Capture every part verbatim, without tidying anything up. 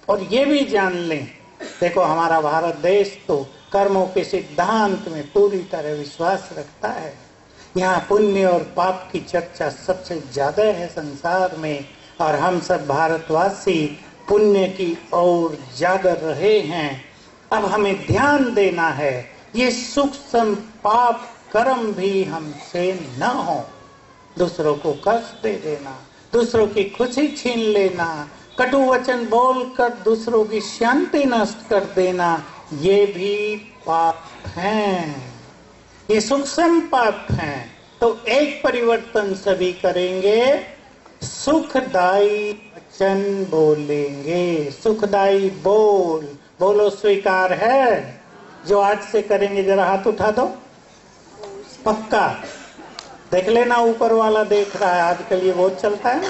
और ये भी जान लें, देखो हमारा भारत देश तो कर्मों के सिद्धांत में पूरी तरह विश्वास रखता है। यहाँ पुण्य और पाप की चर्चा सबसे ज्यादा है संसार में, और हम सब भारतवासी पुण्य की ओर ज्यादा रहे हैं। अब हमें ध्यान देना है, ये सूक्ष्म पाप कर्म भी हमसे न हो। दूसरों को कष्ट दे देना, दूसरों की खुशी छीन लेना, कटु वचन बोलकर दूसरों की शांति नष्ट कर देना, ये भी पाप हैं, ये सूक्ष्म पाप हैं। तो एक परिवर्तन सभी करेंगे, सुखदायी वचन बोलेंगे। सुखदायी बोल, बोलो स्वीकार है? जो आज से करेंगे जरा हाथ उठा दो, पक्का। देख लेना, ऊपर वाला देख रहा है, आजकल ये बहुत चलता है।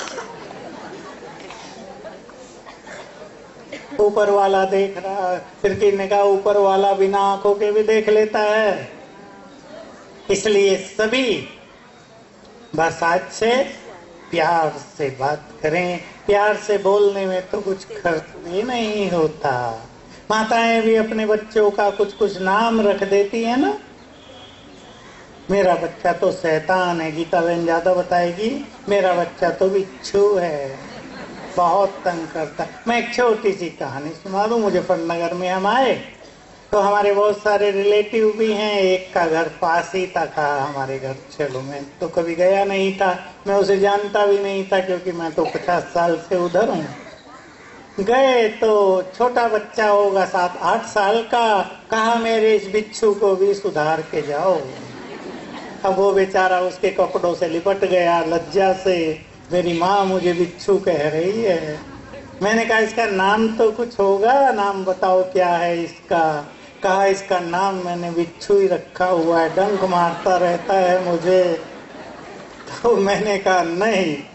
ऊपर वाला देख रहा है, फिर किसी का ऊपर वाला बिना आंखों के भी देख लेता है। इसलिए सभी बस आज से प्यार से बात करें। प्यार से बोलने में तो कुछ खर्च भी नहीं होता। माताएं भी अपने बच्चों का कुछ कुछ नाम रख देती है ना। मेरा बच्चा तो शैतान है, गीता बहन ज्यादा बताएगी। मेरा बच्चा तो बिच्छू है, बहुत तंग करता। मैं एक छोटी सी कहानी सुना दूं। मुजफ्फरनगर में हम आए तो हमारे बहुत सारे रिलेटिव भी हैं। एक का घर पास ही था, कहा हमारे घर चलो। मैं तो कभी गया नहीं था, मैं उसे जानता भी नहीं था, क्योंकि मैं तो पचास साल से उधर हूँ। गए तो छोटा बच्चा होगा, सात आठ साल का। कहा मेरे इस बिच्छू को भी सुधार के जाओ। अब वो बेचारा उसके कपड़ों से लिपट गया लज्जा से। मेरी माँ मुझे बिच्छू कह रही है। मैंने कहा इसका नाम तो कुछ होगा, नाम बताओ क्या है इसका। कहा इसका नाम मैंने बिच्छू ही रखा हुआ है, डंक मारता रहता है मुझे। तो मैंने कहा नहीं,